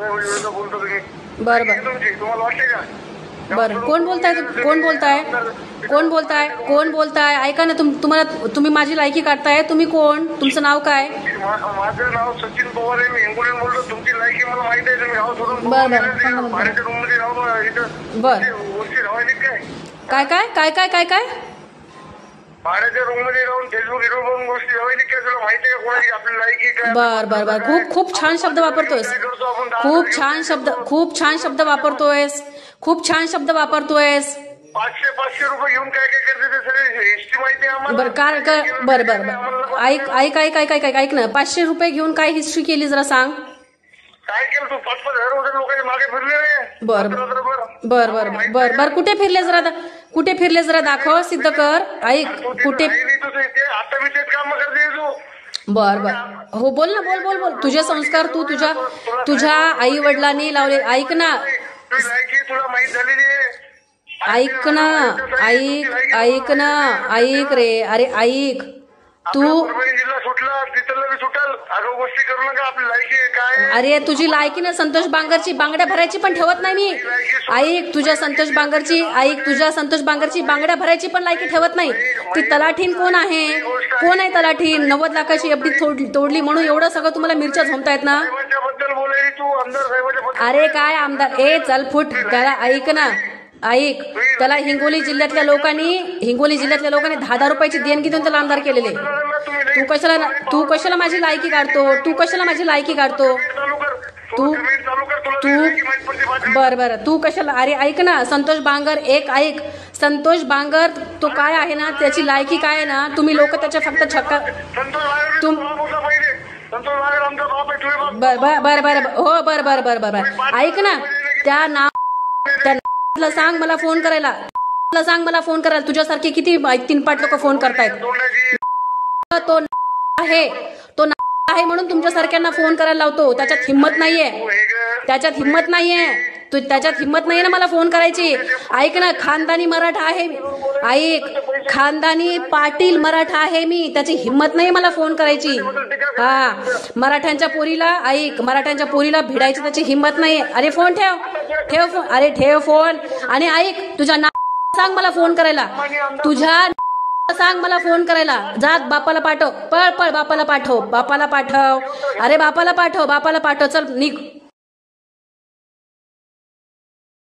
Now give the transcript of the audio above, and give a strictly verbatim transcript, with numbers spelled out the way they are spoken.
बोलतो तुम्ही. बरं बरं तुम्हाला वाटते का? बरं कोण बोलताय? कोण बोलताय? कोण बोलताय? कोण बोलताय? ऐका ना, तुम तुम्हाला तुम्ही माझी लायकी काढताय. तुम्ही कोण? तुमचं नाव काय? माझं नाव सचिन पवार आहे. मी हिंगोलीहून बोलतो. तुमची लायकी मला माहिती आहे. तुम्ही गाव सोडून बरं बरं भाड्याच्या रूम मध्ये राहून इथं बरं गोष्टी राहायची काय? काय काय काय काय काय काय भाड्याच्या रूम मध्ये राहून फेसबुक हिरो बघून गोष्टी राहायची काय? तुला माहिती आहे का कोणाची आपली लायकी काय? बर बर बर खूप खूप छान शब्द वापरतोयस. खूप छान शब्द खूप छान शब्द वापरतोयस. खूप छान शब्द वापरतोयस. पाचशे पाचशे रुपये घेऊन काय काय करते ते सगळे हिस्ट्री माहिती आहे आम्हाला. बरं काय काय बरं बरं बरं ऐक ऐक ऐक ऐक ऐक ऐक ना, पाचशे रुपये घेऊन काय हिस्ट्री केली जरा सांग. काय केलं तू? पाच पाच हजार वगैरे लोकांच्या मागे फिरले रे. बर बर बर बर बर कुठे फिरले जरा कुठे फिरले जरा दाखव, सिद्ध कर. ऐक कुठे? आता मी तेच काम करते तू. बर बर हो बोल ना, बोल बोल बोल. तुझे संस्कार तू तुझ्या तुझ्या आई वडिलांनी लावले. ऐक ना तुला माहित झालेली आहे. ऐक ना ऐक ऐक ना ऐक रे. अरे ऐक तू. जिल्हा सुटला तिथलं सुटल. अगं गोष्टी करू नका. आपली लायकी काय? अरे तुझी लायकी ना संतोष बांगरची बांगड्या भरायची पण ठेवत नाही मी. ऐक तुझ्या संतोष बांगरची ऐक तुझ्या संतोष बांगरची बांगड्या भरायची पण लायकी ठेवत नाही. ती तलाठीन कोण आहे? कोण आहे तलाठीन? नव्वद लाखाची एफडी तोडली म्हणून एवढं सगळं तुम्हाला मिरच्या झोमतायत ना. तू आमदार साहेबांच्या. अरे काय आमदार? ए चल फुट. त्याला ऐक ना ऐक त्याला हिंगोली जिल्ह्यातल्या लोकांनी हिंगोली जिल्ह्यातल्या लोकांनी दहा दहा रुपयाची देणगी देऊन त्याला आमदार केलेले. तू कशाला तू कशाला माझी लायकी काढतो? तू कशाला माझी लायकी काढतो? तू तू बर बर तू कशाला? अरे ऐक ना संतोष बांगर एक ऐक. संतोष बांगर तो काय आहे ना, त्याची लायकी काय आहे ना, तुम्ही लोक त्याच्या फक्त छक्का तुम बर बर बर बर हो बर बर बर बर बर ऐक ना त्या नाव त्या सांग मला फोन करायला. सांग मला फोन करायला. तुझ्यासारखे किती तीन पाच लोक फोन करतायत. तो आहे तो आहे म्हणून तुमच्यासारख्यांना फोन करायला लावतो. त्याच्यात हिंमत नाहीये. त्याच्यात हिंमत नाहीये. तू त्याच्यात हिंमत नाहीये ना मला फोन करायची. ऐक ना खानदानी मराठा आहे. ऐक खानदानी पाटील मराठा आहे मी. त्याची हिंमत नाही मला फोन करायची. हा मराठ्यांच्या पोरीला ऐक मराठ्यांच्या पोरीला भिडायची त्याची हिंमत नाही. अरे फोन ठेव ठेव फोन. अरे ठेव फोन. आणि ऐक तुझ्या नाव सांग मला फोन करायला. तुझ्या सांग मला फोन करायला. जात बापाला पाठव. पळ पळ बापाला पाठव. बापाला पाठव. अरे बापाला पाठव. बापाला पाठव. चल निघ.